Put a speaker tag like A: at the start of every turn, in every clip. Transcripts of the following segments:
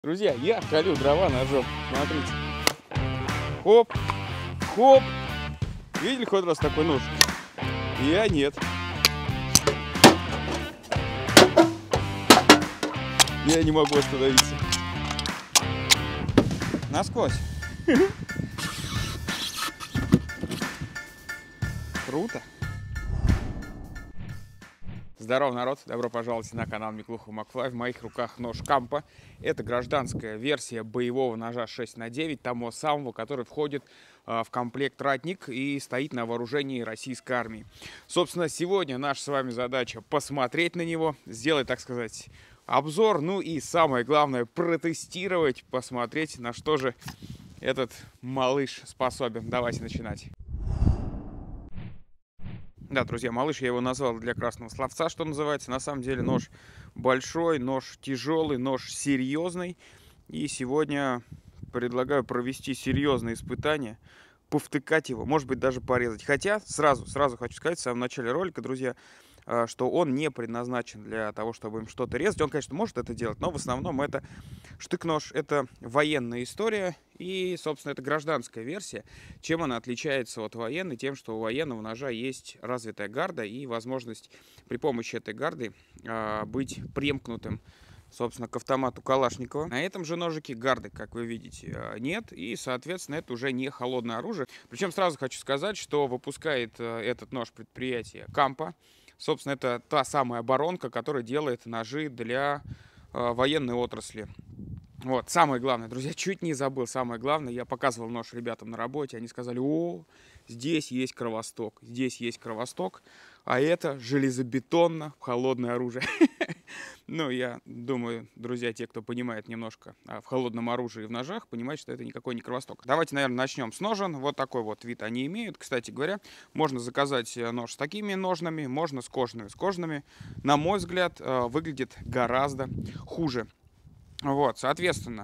A: Друзья, я колю дрова ножом. Смотрите. Хоп, хоп. Видели хоть раз такой нож? Я нет. Я не могу остановиться. Насквозь. Круто. Здорово, народ! Добро пожаловать на канал Миклуха Макфлай. В моих руках нож Кампа. Это гражданская версия боевого ножа 6х9, того самого, который входит в комплект ратник и стоит на вооружении российской армии. Собственно, сегодня наша с вами задача посмотреть на него, сделать, так сказать, обзор, ну и самое главное, протестировать, посмотреть, на что же этот малыш способен. Давайте начинать. Да, друзья, малыш я его назвал для красного словца, что называется. На самом деле нож большой, нож тяжелый, нож серьезный. И сегодня предлагаю провести серьезное испытание, повтыкать его, может быть, даже порезать. Хотя сразу хочу сказать в самом начале ролика, друзья, что он не предназначен для того, чтобы им что-то резать. Он, конечно, может это делать, но в основном это штык-нож, это военная история и, собственно, это гражданская версия. Чем она отличается от военной? Тем, что у военного ножа есть развитая гарда и возможность при помощи этой гарды быть примкнутым, собственно, к автомату Калашникова. На этом же ножике гарды, как вы видите, нет. И, соответственно, это уже не холодное оружие. Причем сразу хочу сказать, что выпускает этот нож предприятие Кампа. Собственно, это та самая оборонка, которая делает ножи для военной отрасли. Вот, самое главное, друзья, чуть не забыл, самое главное, я показывал нож ребятам на работе, они сказали: о, здесь есть кровосток, а это железобетонно холодное оружие. Ну, я думаю, друзья, те, кто понимает немножко в холодном оружии и в ножах, понимают, что это никакой не кровосток. Давайте, наверное, начнем с ножен. Вот такой вот вид они имеют. Кстати говоря, можно заказать нож с такими ножнами, можно с кожаными. С кожаными, на мой взгляд, выглядит гораздо хуже. Вот, соответственно,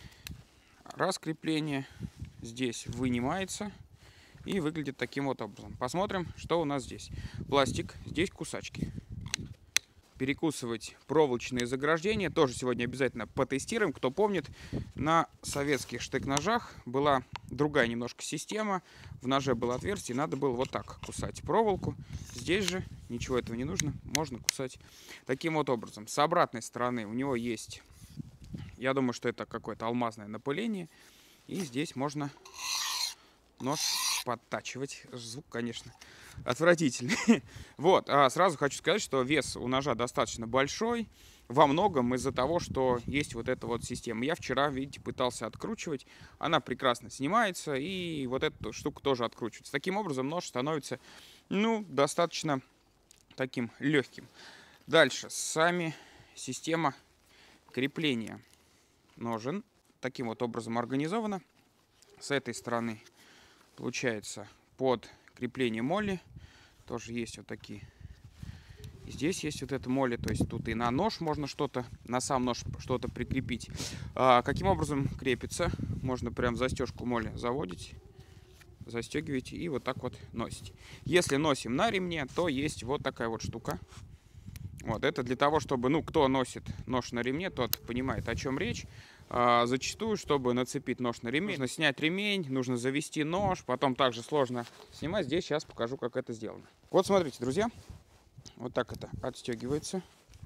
A: раз крепление здесь вынимается и выглядит таким вот образом. Посмотрим, что у нас здесь. Пластик, здесь кусачки. Перекусывать проволочные заграждения тоже сегодня обязательно потестируем. Кто помнит, на советских штык-ножах была другая немножко система. В ноже было отверстие, надо было вот так кусать проволоку. Здесь же ничего этого не нужно, можно кусать таким вот образом. С обратной стороны у него есть, я думаю, что это какое-то алмазное напыление. И здесь можно нож подтачивать. Звук, конечно, отвратительный. Вот, сразу хочу сказать, что вес у ножа достаточно большой. Во многом из-за того, что есть вот эта вот система. Я вчера, видите, пытался откручивать. Она прекрасно снимается. И вот эту штуку тоже откручивается. Таким образом нож становится, ну, достаточно таким легким. Дальше. Сами система крепления ножен таким вот образом организована. С этой стороны получается под крепление молли. Тоже есть вот такие. И здесь есть вот это молли. То есть тут и на нож можно что-то, на сам нож что-то прикрепить. Каким образом крепится? Можно прям застежку молли заводить, застегиваете и вот так вот носите. Если носим на ремне, то есть вот такая вот штука. Вот это для того, чтобы, ну, кто носит нож на ремне, тот понимает, о чем речь. Зачастую, чтобы нацепить нож на ремень, нужно снять ремень, нужно завести нож, потом также сложно снимать. Здесь сейчас покажу, как это сделано. Вот смотрите, друзья, вот так это отстегивается,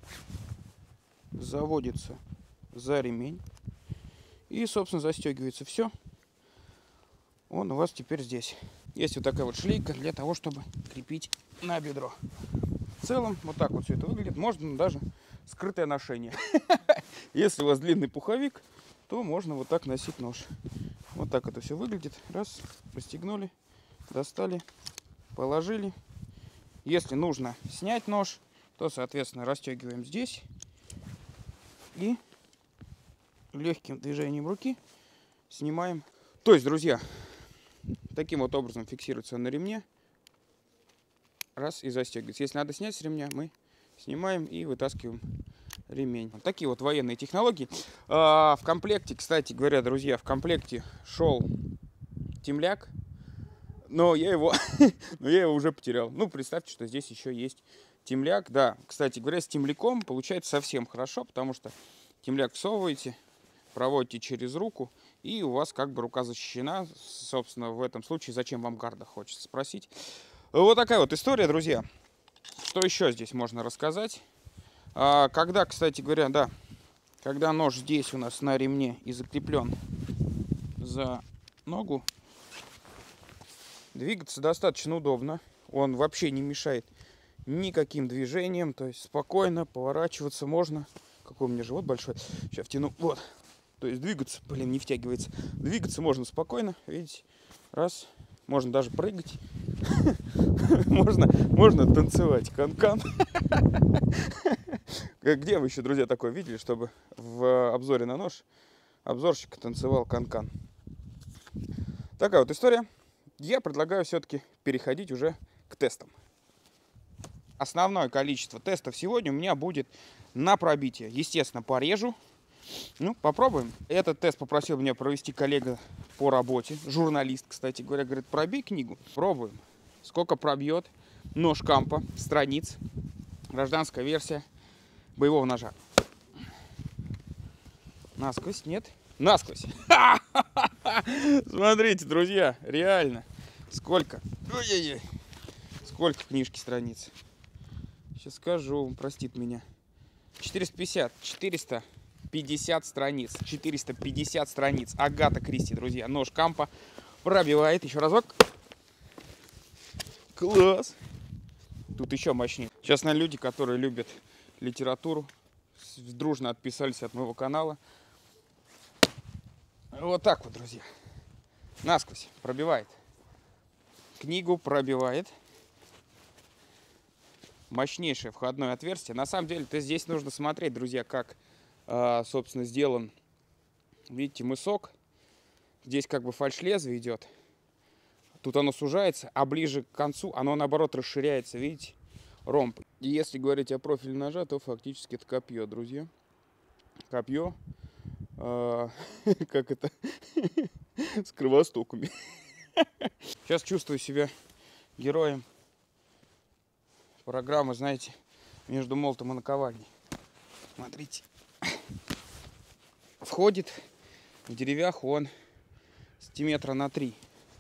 A: заводится за ремень и, собственно, застегивается. Все, он у вас теперь здесь. Есть вот такая вот шлейка для того, чтобы крепить на бедро. В целом, вот так вот все это выглядит. Можно даже скрытое ношение. Если у вас длинный пуховик, то можно вот так носить нож. Вот так это все выглядит. Раз, расстегнули, достали, положили. Если нужно снять нож, то, соответственно, расстегиваем здесь. И легким движением руки снимаем. То есть, друзья, таким вот образом фиксируется на ремне. Раз, и застегивается. Если надо снять с ремня, мы снимаем и вытаскиваем ремень. Вот такие вот военные технологии. В комплекте, кстати говоря, друзья, в комплекте шел темляк, но я его уже потерял. Ну, представьте, что здесь еще есть темляк. Да, кстати говоря, с темляком получается совсем хорошо, потому что темляк всовываете, проводите через руку, и у вас как бы рука защищена. Собственно, в этом случае зачем вам гарда, хочется спросить. Вот такая вот история, друзья. Что еще здесь можно рассказать? Когда, кстати говоря, да, когда нож здесь у нас на ремне и закреплен за ногу, двигаться достаточно удобно. Он вообще не мешает никаким движениям. То есть спокойно поворачиваться можно. Какой у меня живот большой. Сейчас втяну. Вот. То есть двигаться, блин, не втягивается. Двигаться можно спокойно. Видите? Раз. Можно даже прыгать. Можно танцевать канкан. Где вы еще, друзья, такое видели, чтобы в обзоре на нож обзорщик танцевал канкан? Такая вот история. Я предлагаю все-таки переходить уже к тестам. Основное количество тестов сегодня у меня будет на пробитие. Естественно, порежу. Ну, попробуем. Этот тест попросил меня провести коллега по работе. Журналист, кстати говоря, говорит, пробей книгу. Пробуем. Сколько пробьет нож Кампа, страниц, гражданская версия боевого ножа. Насквозь? Нет? Насквозь. Смотрите, друзья, реально. Сколько? Ой-ой-ой. Сколько книжки страниц? Сейчас скажу, он простит меня. 450 страниц. 450 страниц. Агата Кристи, друзья. Нож Кампа пробивает. Еще разок. Класс. Тут еще мощнее. Сейчас, наверное, люди, которые любят литературу, дружно отписались от моего канала. Вот так вот, друзья. Насквозь пробивает. Книгу пробивает. Мощнейшее входное отверстие. На самом деле-то здесь нужно смотреть, друзья, как, собственно, сделан, видите, мысок. Здесь как бы фальш-лезвие идет. Тут оно сужается, а ближе к концу оно, наоборот, расширяется, видите, ромб. И если говорить о профиле ножа, то фактически это копье, друзья. Копье, как это, с кровостоками. Сейчас чувствую себя героем программы, знаете, между молотом и наковальней. Смотрите. Входит в деревяху он сантиметра на 3.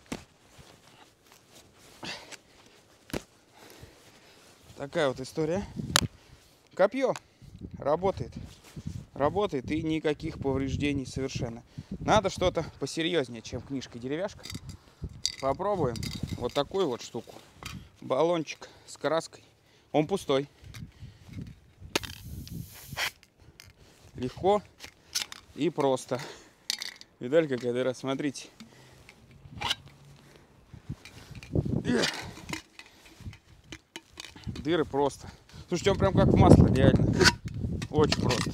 A: Такая вот история. Копье работает. Работает и никаких повреждений совершенно. Надо что-то посерьезнее, чем книжка-деревяшка. Попробуем вот такую вот штуку. Баллончик с краской. Он пустой. Легко и просто. Видали, какая дыра? Смотрите. Дыры просто. Слушайте, он прям как в масло, реально. Очень просто.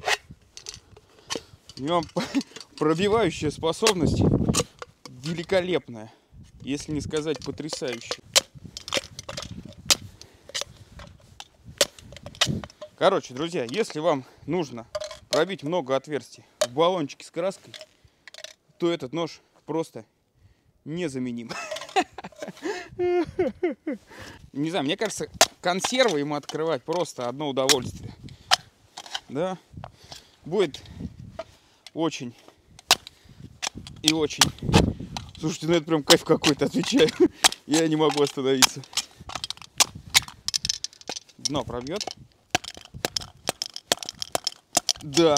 A: У него пробивающая способность великолепная. Если не сказать потрясающая. Короче, друзья, если вам нужно пробить много отверстий в баллончике с краской, то этот нож просто незаменим. Не знаю, мне кажется, консервы ему открывать просто одно удовольствие. Да? Будет очень и очень. Слушайте, ну это прям кайф какой-то, отвечаю. Я не могу остановиться. Дно пробьет. Да.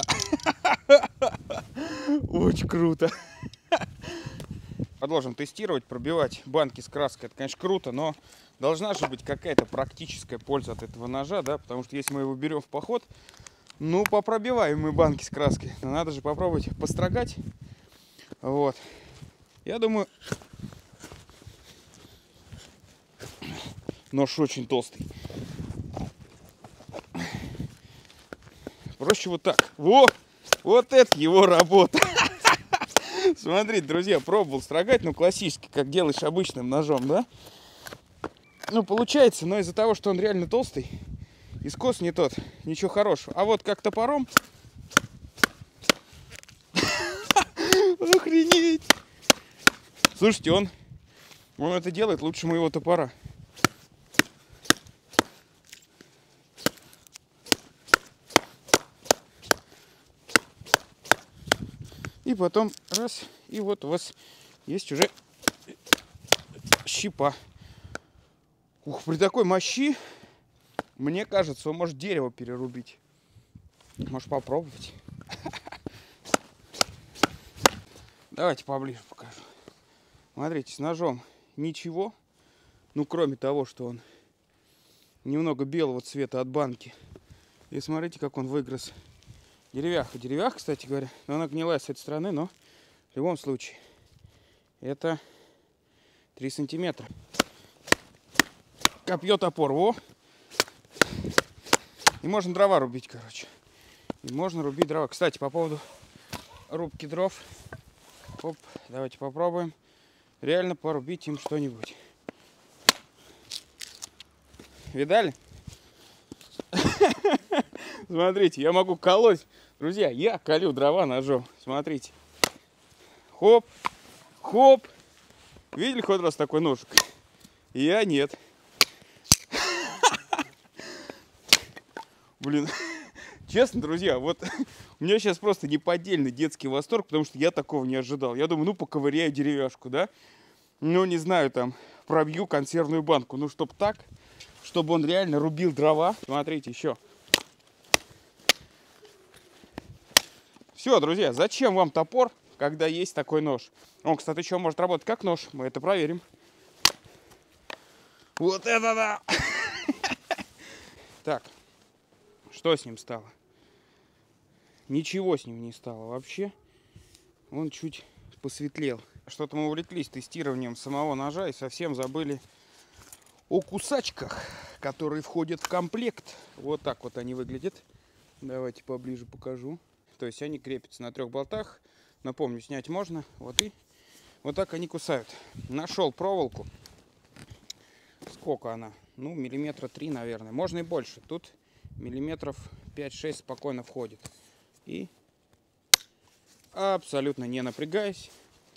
A: Очень круто. Продолжим тестировать, пробивать банки с краской. Это, конечно, круто, но должна же быть какая-то практическая польза от этого ножа, да, потому что если мы его берем в поход, ну, попробиваем мы банки с краской. Но надо же попробовать построгать. Вот. Я думаю, нож очень толстый. Проще вот так. Вот это его работа. Смотрите, друзья, пробовал строгать, ну, классически, как делаешь обычным ножом, да? Ну, получается, но из-за того, что он реально толстый, и скос не тот, ничего хорошего. А вот как топором... Охренеть! Слушайте, он это делает лучше моего топора. И потом раз, и вот у вас есть уже щепа. Ух, при такой мощи, мне кажется, он может дерево перерубить. Можешь попробовать. Давайте поближе покажу. Смотрите, с ножом ничего. Ну, кроме того, что он немного белого цвета от банки. И смотрите, как он выгрыз деревяху. Деревяха, кстати говоря, но она гнилая с этой стороны, но в любом случае это 3 сантиметра. Копье, топор, во. И можно дрова рубить, короче. И можно рубить дрова. Кстати, по поводу рубки дров. Оп, давайте попробуем реально порубить им что-нибудь. Видали? Смотрите, я могу колоть. Друзья, я колю дрова ножом. Смотрите. Хоп, хоп. Видели хоть раз такой ножик? Я нет. Блин, честно, друзья, вот у меня сейчас просто неподдельный детский восторг, потому что я такого не ожидал. Я думаю, ну, поковыряю деревяшку, да? Ну, не знаю, там, пробью консервную банку. Ну, чтоб так, чтобы он реально рубил дрова. Смотрите, еще. Все, друзья, зачем вам топор, когда есть такой нож? Он, кстати, еще может работать как нож. Мы это проверим. Вот это да! Так, что с ним стало? Ничего с ним не стало вообще. Он чуть посветлел. Что-то мы увлеклись тестированием самого ножа и совсем забыли о кусачках, которые входят в комплект. Вот так вот они выглядят. Давайте поближе покажу. То есть они крепятся на 3 болтах. Напомню, снять можно. Вот и вот так они кусают. Нашел проволоку. Сколько она? Ну, миллиметра 3, наверное. Можно и больше. Тут миллиметров 5-6 спокойно входит. И абсолютно не напрягаясь,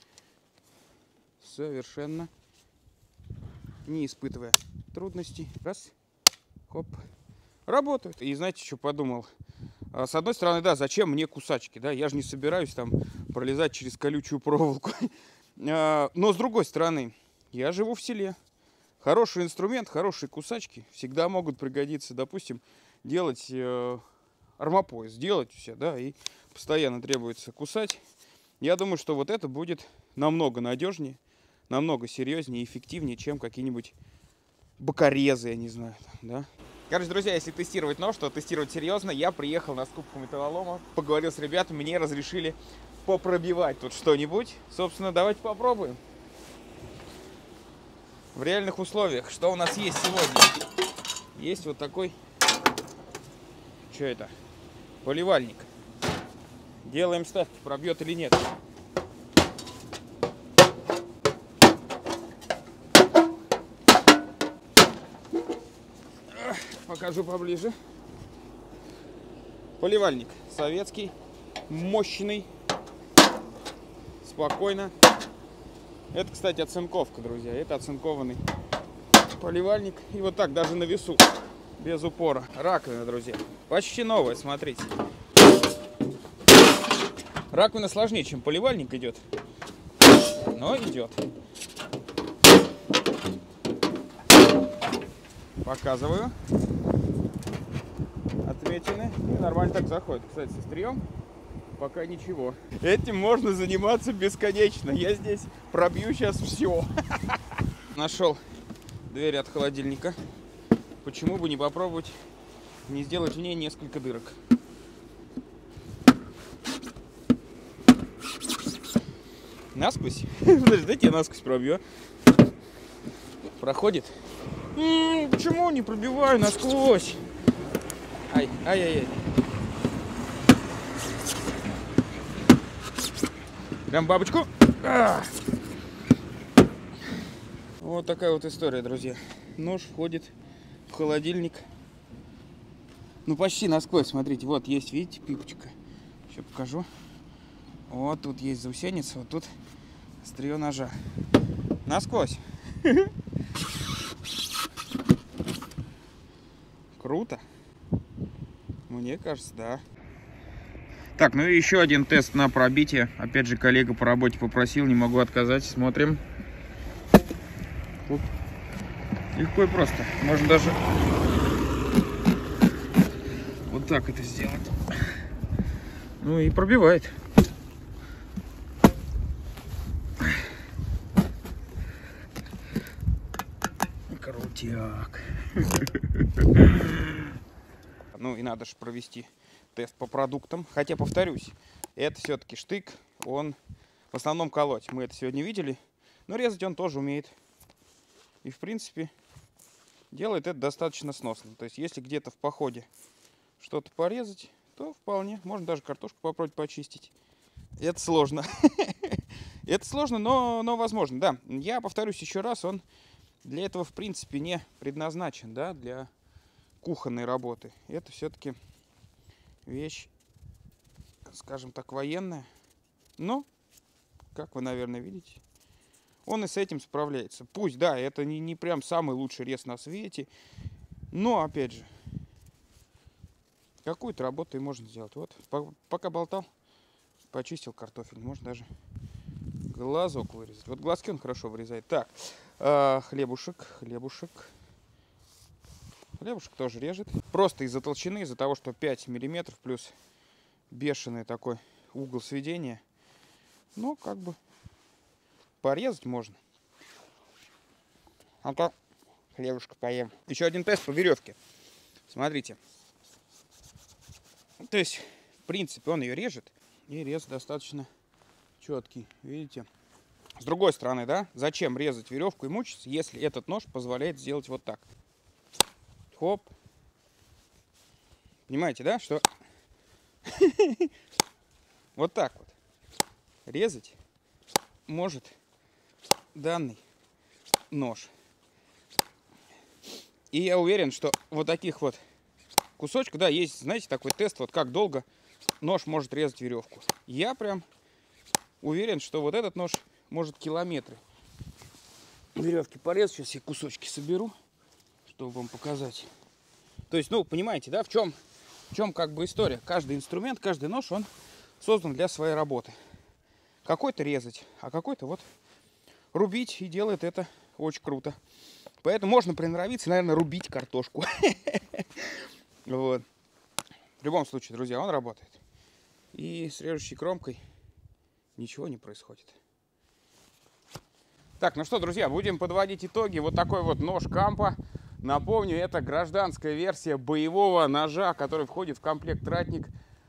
A: совершенно не испытывая трудностей. Раз, хоп, работает. И знаете, что подумал? С одной стороны, да, зачем мне кусачки, да? Я же не собираюсь там пролезать через колючую проволоку. Но с другой стороны, я живу в селе. Хороший инструмент, хорошие кусачки всегда могут пригодиться. Допустим, делать армопояс, делать все, да, и постоянно требуется кусать. Я думаю, что вот это будет намного надежнее, намного серьезнее и эффективнее, чем какие-нибудь бокорезы, я не знаю, да. Короче, друзья, если тестировать нож, то тестировать серьезно. Я приехал на скупку металлолома, поговорил с ребятами, мне разрешили попробивать тут что-нибудь. Собственно, давайте попробуем. В реальных условиях, что у нас есть сегодня? Есть вот такой, что это? Поливальник. Делаем ставки, пробьет или нет. Покажу поближе. Поливальник советский, мощный, спокойно. Это, кстати, оцинковка, друзья. Это оцинкованный поливальник. И вот так, даже на весу, без упора. Раковина, друзья. Почти новая, смотрите. Раковина сложнее, чем поливальник идет. Но идет. Показываю. Отметины. И нормально так заходит. Кстати, со стрием пока ничего. Этим можно заниматься бесконечно. Я здесь пробью сейчас все. Нашел дверь от холодильника. Почему бы не попробовать не сделать в ней несколько дырок? Насквозь? Подожди, дайте я насквозь пробью. Проходит? Почему не пробиваю насквозь? Ай-яй-яй. Прям бабочку. Вот такая вот история, друзья. Нож входит в холодильник. Ну, почти насквозь, смотрите. Вот есть, видите, пипочка. Еще покажу. Вот тут есть заусеница, вот тут острие ножа. Насквозь. Круто. Мне кажется, да. Так, ну и еще один тест на пробитие. Опять же, коллега по работе попросил, не могу отказать. Смотрим. Тут легко и просто. Можно даже вот так это сделать. Ну и пробивает. Крутяк. Ну и надо же провести тест по продуктам. Хотя, повторюсь, это все-таки штык. Он в основном колоть. Мы это сегодня видели. Но резать он тоже умеет. И, в принципе, делает это достаточно сносно. То есть, если где-то в походе что-то порезать, то вполне. Можно даже картошку попробовать почистить. Это сложно. Это сложно, но возможно. Да, я повторюсь еще раз, он для этого, в принципе, не предназначен, да, для кухонной работы. Это все-таки вещь, скажем так, военная. Но, как вы, наверное, видите, он и с этим справляется. Пусть, да, это не прям самый лучший рез на свете, но, опять же, какую-то работу и можно сделать. Вот, пока болтал, почистил картофель. Можно даже глазок вырезать. Вот глазки он хорошо вырезает. Так, хлебушек. Хлебушек тоже режет. Просто из-за толщины, из-за того, что 5 миллиметров плюс бешеный такой угол сведения. Ну, как бы порезать можно. А-ка, хлебушка поем. Еще один тест по веревке. Смотрите. То есть, в принципе, он ее режет. И рез достаточно четкий. Видите? С другой стороны, да, зачем резать веревку и мучиться, если этот нож позволяет сделать вот так. Хоп. Понимаете, да, что вот так вот резать может данный нож. И я уверен, что вот таких вот кусочков, да, есть, знаете, такой тест, вот как долго нож может резать веревку. Я прям уверен, что вот этот нож может километры веревки порезать. Сейчас я кусочки соберу, чтобы вам показать. То есть, ну, понимаете, да, в чем как бы история. Каждый инструмент, каждый нож, он создан для своей работы. Какой-то резать, а какой-то вот рубить, и делает это очень круто. Поэтому можно приноровиться, наверное, рубить картошку. Вот. В любом случае, друзья, он работает. И с режущей кромкой ничего не происходит. Так, ну что, друзья, будем подводить итоги. Вот такой вот нож Кампа. Напомню, это гражданская версия боевого ножа, который входит в комплект ратник.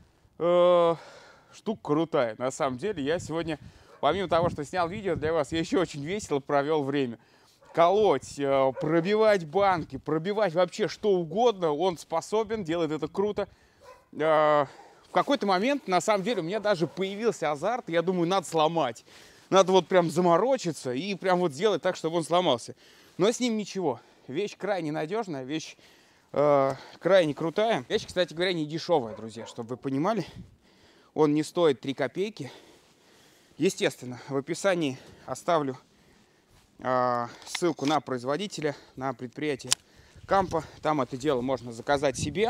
A: Штука крутая. На самом деле, я сегодня, помимо того, что снял видео для вас, я еще очень весело провел время. Колоть, пробивать банки, пробивать вообще что угодно. Он способен, делает это круто. В какой-то момент, на самом деле, у меня даже появился азарт. Я думаю, надо сломать. Надо вот прям заморочиться и прям вот сделать так, чтобы он сломался. Но с ним ничего. Вещь крайне надежная, вещь крайне крутая. Вещь, кстати говоря, не дешевая, друзья, чтобы вы понимали. Он не стоит 3 копейки. Естественно, в описании оставлю ссылку на производителя, на предприятие Кампа. Там это дело можно заказать себе.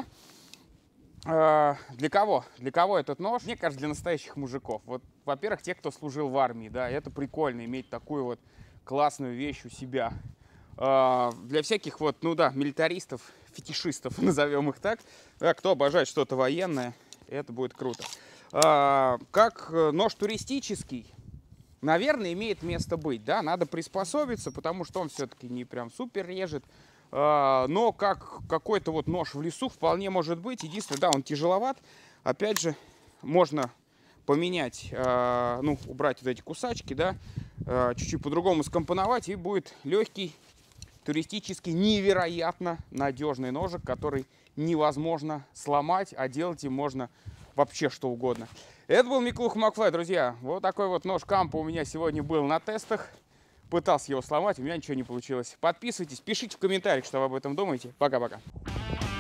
A: Для кого? Для кого этот нож? Мне кажется, для настоящих мужиков. Вот, во-первых, те, кто служил в армии, да, это прикольно иметь такую вот классную вещь у себя. Для всяких вот, ну да, милитаристов, фетишистов, назовем их так, да, кто обожает что-то военное, это будет круто. Как нож туристический, наверное, имеет место быть, да, надо приспособиться, потому что он все-таки не прям супер режет. Но как какой-то вот нож в лесу вполне может быть. Единственное, да, он тяжеловат. Опять же, можно поменять, ну, убрать вот эти кусачки, да, чуть-чуть по-другому скомпоновать, и будет легкий, туристический, невероятно надежный ножик, который невозможно сломать, а делать им можно вообще что угодно. Это был Миклуха Макфлай, друзья. Вот такой вот нож Кампа у меня сегодня был на тестах. Пытался его сломать, у меня ничего не получилось. Подписывайтесь, пишите в комментариях, что вы об этом думаете. Пока-пока.